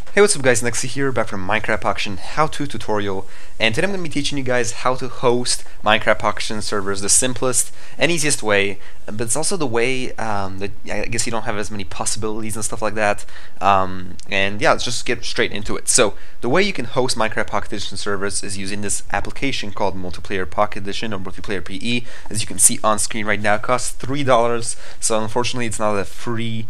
Hey, what's up guys, Nexi here, back from Minecraft Auction how-to tutorial, and today I'm going to be teaching you guys how to host Minecraft Auction servers the simplest and easiest way, but it's also the way that I guess you don't have as many possibilities and stuff like that, and yeah, let's just get straight into it. So, the way you can host Minecraft Pocket Edition servers is using this application called Multiplayer Pocket Edition, or Multiplayer PE. As you can see on screen right now, it costs $3, so unfortunately it's not a free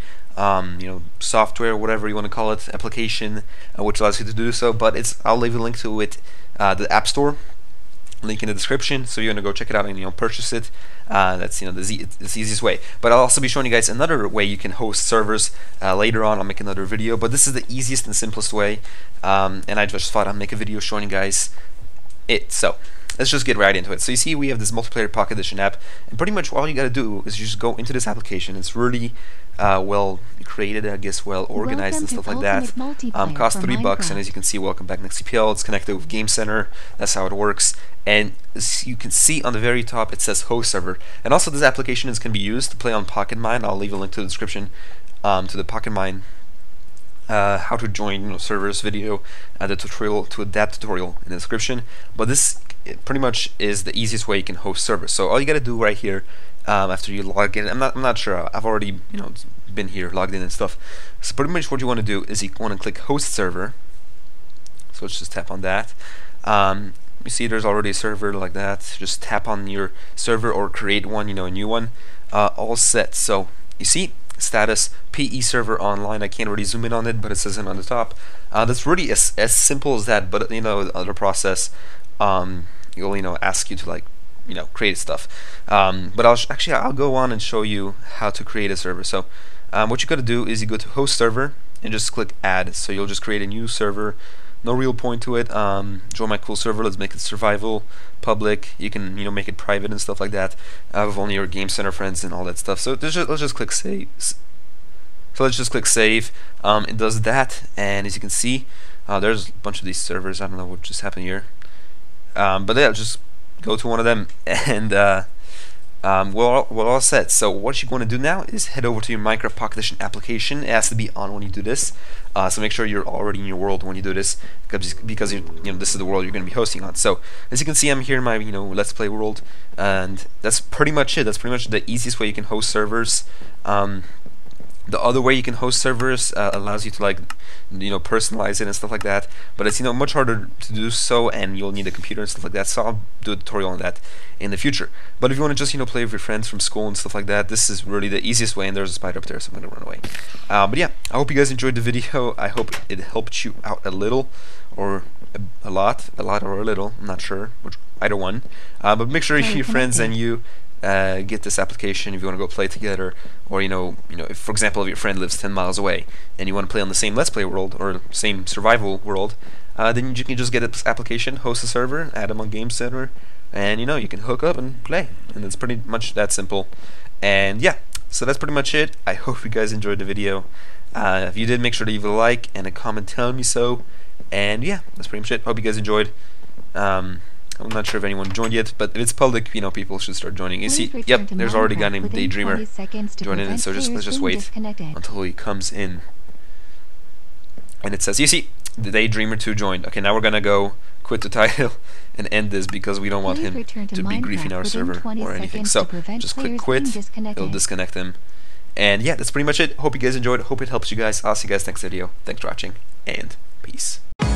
software, whatever you want to call it, application, which allows you to do so. But I'll leave a link to it, the App Store, link in the description, so you're gonna go check it out and purchase it. That's the easiest way. But I'll also be showing you guys another way you can host servers later on. I'll make another video, but this is the easiest and simplest way, and I just thought I'd make a video showing you guys it. So let's just get right into it. So you see we have this Multiplayer Pocket Edition app, and pretty much all you gotta do is you just go into this application. It's really well created, I guess, well organized and stuff like that. Costs $3, and as you can see, welcome back NextCPL. It's connected with Game Center. That's how it works. And as you can see on the very top, it says host server. And also, this application can be used to play on PocketMine. I'll leave a link to the description to the PocketMine how to join servers video, the tutorial to that tutorial in the description. But this pretty much is the easiest way you can host servers. So all you gotta do right here, after you log in, I'm not sure, I've already been here logged in and stuff. So pretty much what you want to do is you want to click host server. So let's just tap on that. You see there's already a server like that. Just tap on your server or create one, a new one. All set. So you see status PE server online. I can't really zoom in on it, but it says it on the top. That's really as simple as that. But the other process, you'll ask you to create stuff. But I'll go on and show you how to create a server. So what you gotta do is you go to host server and just click add. So you'll just create a new server. No real point to it. Join my cool server. Let's make it survival, public. You can make it private and stuff like that, with only your Game Center friends and all that stuff. So let's just click save. So let's just click save. It does that, and as you can see, there's a bunch of these servers. I don't know what just happened here, but yeah, just go to one of them, and we're all set. So what you're going to do now is head over to your Minecraft Pocket Edition application. It has to be on when you do this, so make sure you're already in your world when you do this, because this is the world you're going to be hosting on. So as you can see, I'm here in my Let's Play world, and that's pretty much it. That's pretty much the easiest way you can host servers. The other way you can host servers allows you to personalize it and stuff like that, but it's much harder to do so, and you'll need a computer and stuff like that. So I'll do a tutorial on that in the future. But if you want to just play with your friends from school and stuff like that, this is really the easiest way. And there's a spider up there, so I'm gonna run away. But yeah, I hope you guys enjoyed the video. I hope it helped you out a little, or a lot or a little. I'm not sure, either one. But make sure your friends and you get this application if you want to go play together, or if, for example, if your friend lives 10 miles away and you want to play on the same Let's Play world or same survival world, then you can just get this application, host a server, add them on Game Center, and you can hook up and play, and it's pretty much that simple. And yeah, so that's pretty much it. I hope you guys enjoyed the video. If you did, make sure to leave a like and a comment telling me so. And yeah, that's pretty much it. Hope you guys enjoyed. I'm not sure if anyone joined yet, but if it's public, people should start joining. You see, yep, there's already a guy named Daydreamer joining in, so let's just wait until he comes in. And it says, you see, the Daydreamer 2 joined. Okay, now we're gonna go quit the title and end this, because we don't want him to be griefing our server or anything. So just click quit, it'll disconnect him. And yeah, that's pretty much it. Hope you guys enjoyed. Hope it helps you guys. I'll see you guys next video. Thanks for watching, and peace.